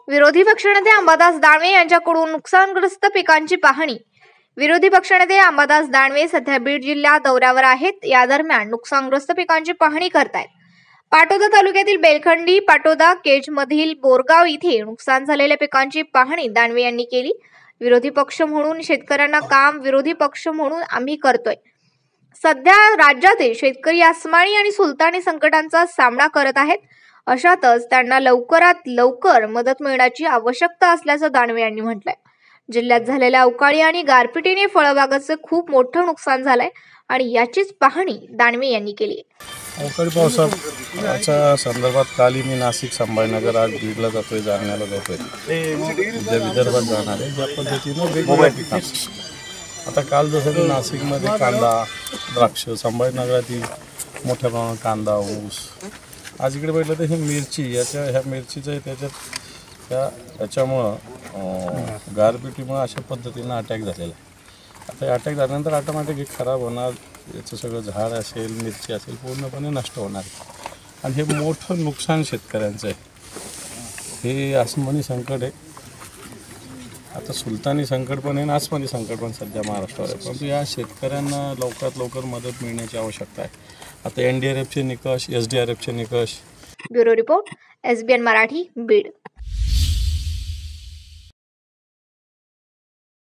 विरोधी पक्षनेते अंबादास दानवे यांच्याकडून नुकसानग्रस्त पिकांची पाहणी। विरोधी पक्षनेते अंबादास दानवे सध्या बीड जिल्ह्यात दौऱ्यावर आहेत। या दरम्यान नुकसानग्रस्त पिकांची पाहणी करतायत। पाटोदा तालुक्यातील बेलखंडी, पाटोदा, केजमधील बोरगाव इथे नुकसान झालेल्या पिकांची पाहणी दानवे यांनी केली। विरोधी पक्ष म्हणून शेतकऱ्यांना काम विरोधी पक्ष म्हणून आम्ही करतोय। सध्या राज्यातील शेतकरी अस्माळी आणि सुलतानी संकटांचा सामना करत आहेत। अशातच त्यांना लवकरात लवकर मदत मिळण्याची आवश्यकता असल्याचं दानवे यांनी म्हटलंय। जिल्ह्यात झालेल्या अवकाळी आणि गारपिटीने फळबागाचे खूप मोठं नुकसान झालंय आणि याचीच पाहणी दानवे यांनी केली। अवकाळी पावसाच्या संदर्भात काल मी नाशिक, संभाजीनगर, आज बीडला जातोय, जालन्याला जातोय, उद्या विदर्भात जाणार आहे। ज्या पद्धतीने वेगवेगळ्या पिकांची आता काल जसं की नाशिकमध्ये कांदा, द्राक्ष, संभाजीनगरातील मोठ्या प्रमाणात कांदा, ऊस, आज इकडे बघितलं तर ही मिरची, ह्या मिरचीचं याच्यामुळं गारपिटीमुळे अशा पद्धतीनं अटॅक झालेला आहे। आता हे अटॅक झाल्यानंतर ऑटोमॅटिक खराब होणार, याचं सगळं झाड असेल, मिरची असेल, पूर्णपणे नष्ट होणार आणि हे मोठं नुकसान शेतकऱ्यांचं आहे। हे आसमानी संकट आहे। आता सुलतानी संकट पण आहे आणि आसमानी संकट पण सध्या महाराष्ट्रावर आहे, परंतु या शेतकऱ्यांना लवकरात लवकर मदत मिळण्याची आवश्यकता आहे। आता NDRFचे निकष, SDRFचे निकष। Bureau report, SBN Marathi, Beed.